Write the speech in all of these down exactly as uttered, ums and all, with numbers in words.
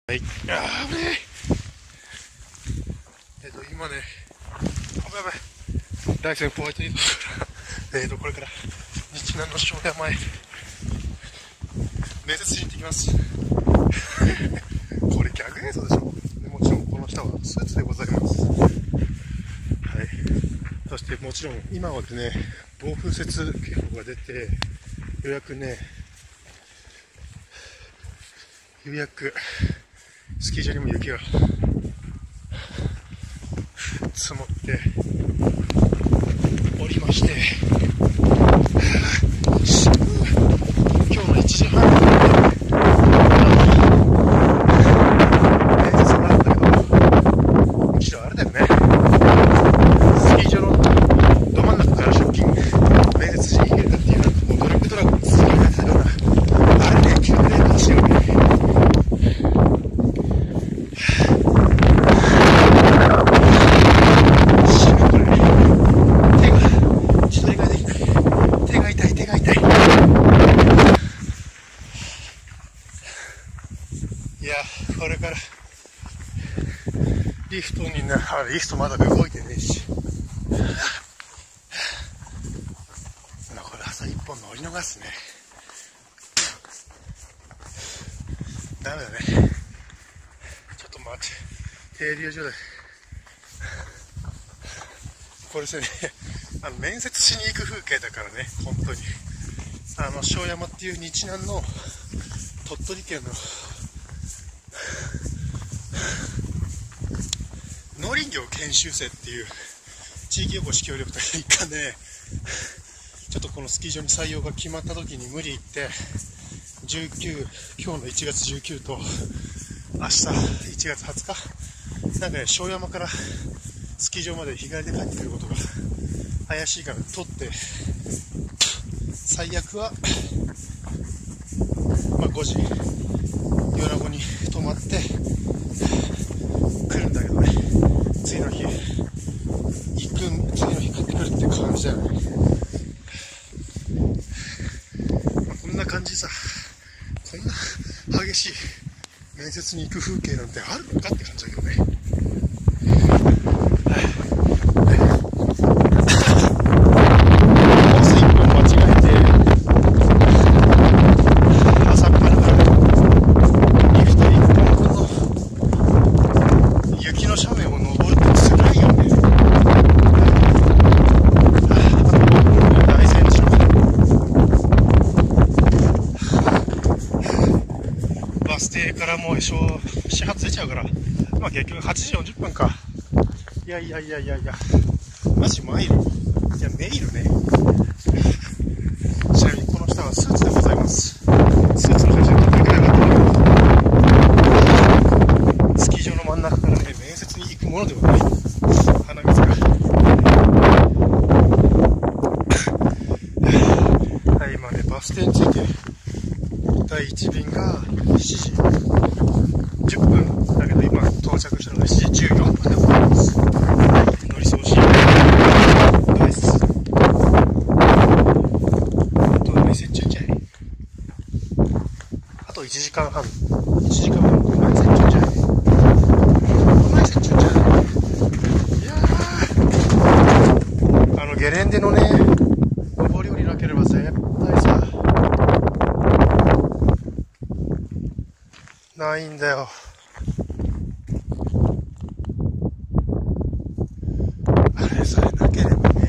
はい、あーぶねえ。えっと、今ね、あばやばい、ライセンホワイトイートから、えっと、これから日南の庄山へ面接しに行ってきます。これ逆映像でしょ。もちろんこの人はスーツでございます。はい。そしてもちろん今はですね、暴風雪警報が出て、ようやくね、ようやくスキー場にも雪が積もっておりまして、今日のいちじはん面接があったけど、むしろあれだよね、スキー場のど真ん中から出勤面接しに行けるかっていう、もうドラッグドラゴン続けられてたような、あれね、急にね、私よね。いや、これからリフトにな、あ、リフトまだ動いてねえし、これ朝一本乗り逃すね。ダメだね。ちょっと待って、停留所でこれですね、あの面接しに行く風景だからね、本当に。あの庄山っていう日南の鳥取県の農林業研修生っていう地域おこし協力隊の一環で、ちょっとこのスキー場に採用が決まった時に無理言ってじゅうく、今日のいちがつじゅうくと明日いちがつはつか、なんかね、庄山からスキー場まで日帰りで帰ってくることが怪しいから取って、最悪は、まあ、ごじ米子に泊まって来るんだけどね、次の日行く、次の日帰ってくるって感じだよね。まあ、こんな感じさ、こんな激しい面接に行く風景なんてあるのかって感じだけどね。バス停からもう始発出ちゃうから、まあ結局はちじよんじゅっぷんか。いやいやいやいやいや、マジマイル、いやメイルね。ちなみにこの下はスーツでございます。スーツの写真撮ってくれなかったね。スキー場の真ん中からね、面接に行くものではない。鼻水が。はい、今ね、バス停に着いて、だいいち便がしちじじゅっぷんだけど、今到着したのがしちじじゅうよんぷんでございます。乗り過ごしです。あと何センチんじゃい、あといちじかんはん、いちじかんはん、何センチんじゃい、何センチんじゃい。いやー、あのゲレンデのね、上り下りなければ絶対さないんだよ。あれさえなければね。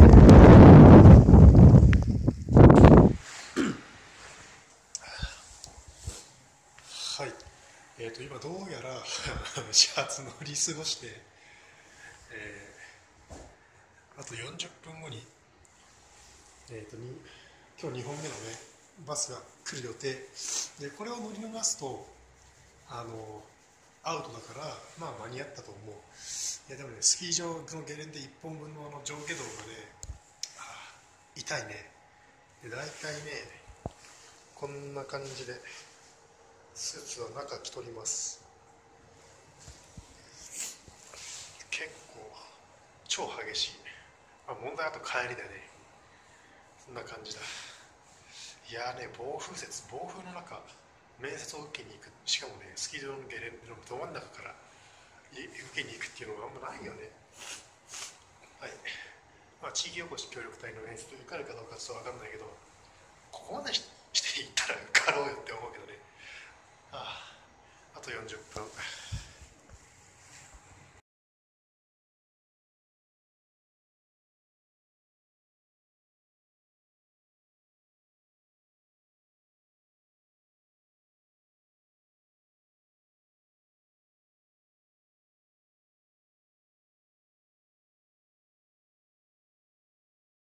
はい。えっと、今どうやら始発乗り過ごして、えー、あとよんじゅっぷんごに、えっと、に今日にほんめのね、バスが来る予定。で、これを乗り逃すと、あのアウトだから、まあ間に合ったと思う。いやでもね、スキー場のゲレンデいっぽんぶんのあの上下動がね、あー痛いね。で、大体ね、こんな感じでスーツは中着とります。結構超激しい。まあ、問題はあと帰りだね。そんな感じだ。いやーね、暴風雪、暴風の中面接を受けに行く、しかもねスキー場のゲレンデのど真ん中から受けに行くっていうのがあんまないよね。はい、まあ、地域おこし協力隊の面接受かるかどうかちょっと分かんないけど、ここまでししていったら受かろうよって思うけどね。ああ、あとよんじゅっぷん。